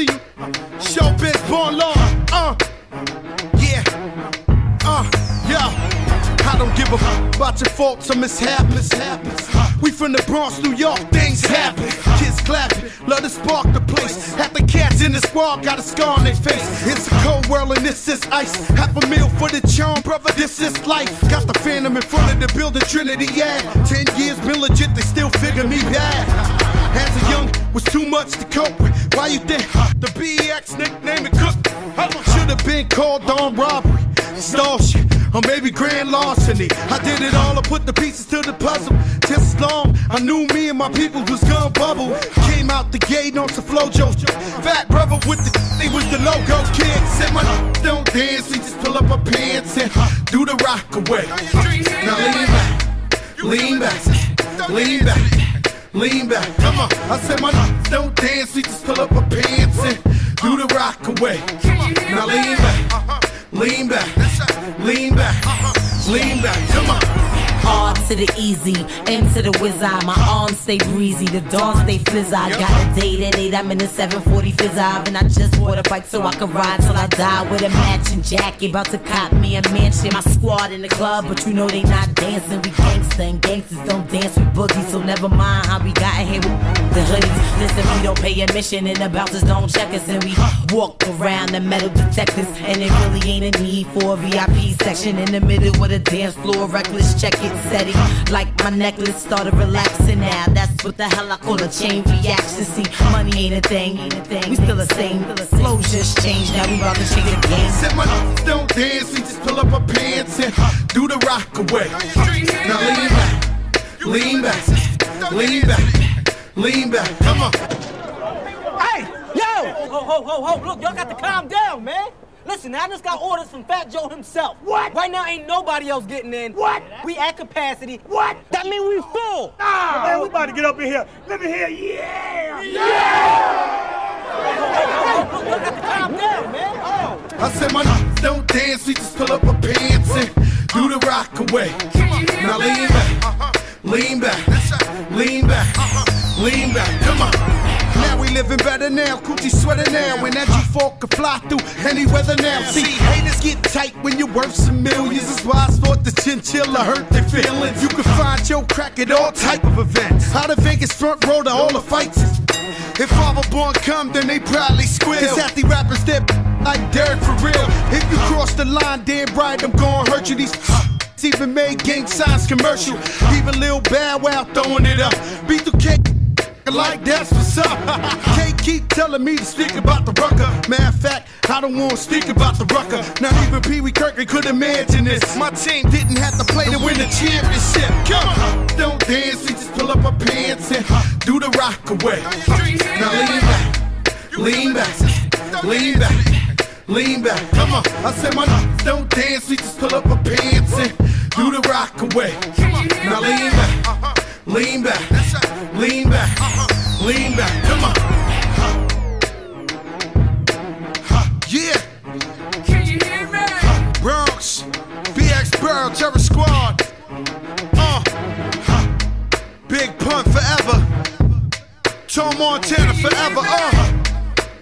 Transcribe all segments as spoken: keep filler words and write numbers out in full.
see you. Showbiz born law. Uh, yeah. Uh, yeah. I don't give a fuck about your faults or mishaps. We from the Bronx, New York, things happen. Kids clapping, love to spark the place. Half the cats in the squad got a scar on their face. It's a cold world and this is ice. Half a meal for the charm, brother, this is life. Got the Phantom in front of the building, Trinity, yeah. Ten years been legit, they still figure me bad. As a young, was too much to cope with. Why you think the B X nickname it Cook? Should've been called on robbery, extortion, or maybe grand larceny. I did it all, I put the pieces to the puzzle. Just as long, I knew me and my people was gonna bubble. Came out the gate on some flojo. Fat brother with the they was the logo kid. Said my don't dance, we just pull up our pants and do the rock away. Now lean back, lean back, lean back, lean back. Come on, I said my don't dance, we just pull up our pants and do the rock away. Now lean back, lean back, lean back, lean back. Come on. R to the easy, M to the wizard. My arms stay breezy, the dawn stay flizz. I got a date at eight, I'm in the seven forty fizz. And I just bought a bike so I can ride till I die with a matching jacket. About to cop me a mansion. My squad in the club, but you know they not dancing. We gangsta and gangsters don't dance with boogies. So never mind how we got here with the hoodies. Listen, we don't pay admission and the bouncers don't check us. And we walk around the metal detectors. And it really ain't a need for a V I P section in the middle with a dance floor. Reckless, check it. Steady, like my necklace started relaxing now. That's what the hell I call a chain reaction. See, money ain't a thing, ain't a thing. We still the same, flow just changed. Now we about to change the game. Said my don't dance, we just pull up our pants and do the rock away. Now lean back, lean back, lean back, lean back. Come on. Hey, yo! Ho, ho, ho, ho! Look, y'all got to calm down, man. Listen, I just got orders from Fat Joe himself. What? Right now, ain't nobody else getting in. What? We at capacity. What? That mean we full. Ah, man, we about to get up in here. Let me hear, yeah! Yeah! Hey, look, look, got to calm down, man. Oh. I said my don't dance, we just pull up our pants and do the rock away. Now lean back, lean back, lean back, lean back. Come on. Now we living better now, coochie sweater now. And that G four can fly through any weather now. See, haters get tight when you're worth some millions. That's why I thought the chinchilla hurt their feelings. You can find your crack at all type of events. Out of Vegas front row to all the fights. If Father Born come, then they proudly squeal. Cause at the rappers, they're like Derek for real. If you cross the line, damn right, I'm gonna hurt you. These even made gang signs commercial. Even Lil Bow Wow throwing it up. B two K like that's what's up. Can't keep telling me to speak about the rucker. Matter of fact, I don't want to speak about the rucker. Not even Pee Wee Kirkland could imagine this. My team didn't have to play to win the championship. Come on, don't dance, we just pull up our pants and do the rock away. Now lean back, lean back, lean back, lean back. Come on, I said my don't dance, we just pull up our pants and do the rock away. Now lean back. Lean back, lean back, lean back, come on. Yeah. Can you hear me? Bronx, B X Burrow, Terror Squad. Uh. Big Pun forever. Tom Montana forever, uh.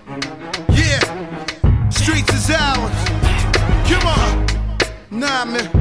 Yeah. Streets is ours. Come on. Nah, man.